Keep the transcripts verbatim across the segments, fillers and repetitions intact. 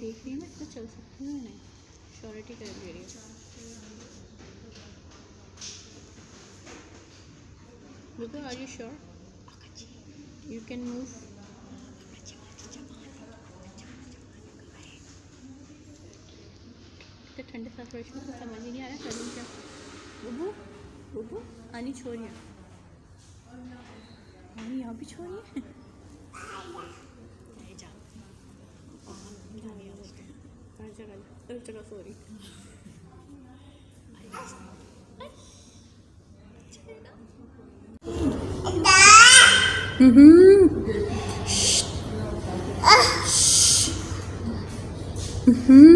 देख रही हूँ मैं तो चल सकती हूँ नहीं, श्योरिटी कर दे रही है। Bubu, are you sure you can move? तो ठंडे साथ वर्ष में तो समझ ही नहीं आ रहा करूँ क्या। बुबू बुबू आनी छोड़िए, आनी यहाँ भी छोड़िए। हर जगह हर जगह sorry. Hmm hmm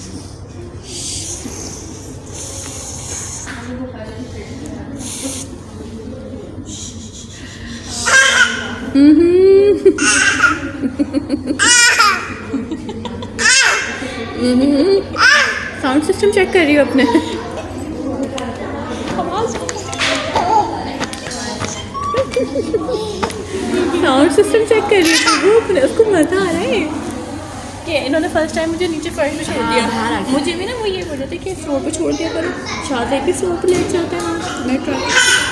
sound system check कर रही हो अपने। साउंड सिस्टम चेक कर रही है अपने, उसको मजा आ रहा है कि इन्होंने फर्स्ट टाइम मुझे नीचे फर्श पे छोड़ दिया। मुझे भी ना वो ये बोल रहे थे कि फ्लोर पे छोड़ दिया करो, शादी भी फ्लोर पे लेट जाते हैं। मैं ट्राई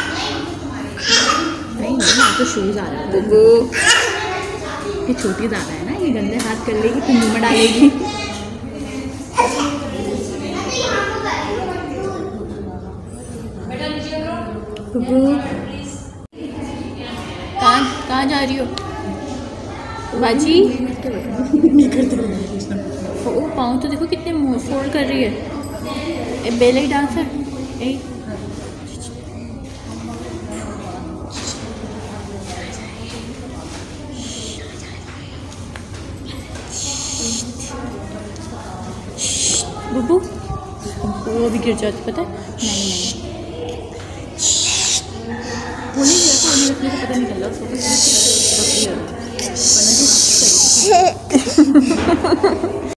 नहीं नहीं तो शूज़ आ रहा है वो, ये छोटी ज़्यादा है ना, ये गंदे हाथ कर लेगी तो मुँह में डालेगी। कहाँ कहाँ जा रही हो बाजी? ओ पाँव तो देखो कितने मुँह फोल्ड कर रही है। ए बेले डांसर ए बुबू वो भी गिर जाती पता है। नहीं नहीं वो नहीं गिरा था, उन्हें अपने को पता नहीं चला उसको।